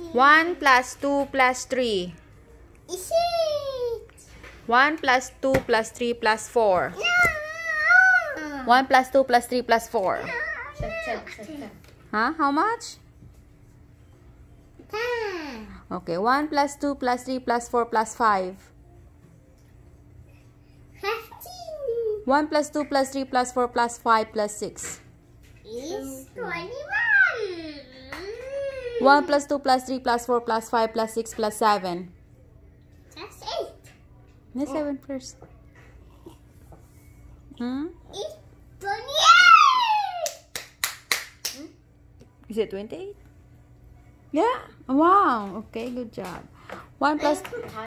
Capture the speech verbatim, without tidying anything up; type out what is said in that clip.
one plus two plus three. Is it? one plus two plus three plus four. No. one plus two plus three plus four. Check, check, check, check. Huh? How much? Ten. Okay, one plus two plus three plus four plus five. Fifteen. one plus two plus three plus four plus five plus six. Is twenty-one. one plus two plus three plus four plus five plus six plus seven. That's eight. Let's seven first. Hmm? It's twenty-eight. Is it twenty-eight? Yeah. Wow. Okay, good job. one plus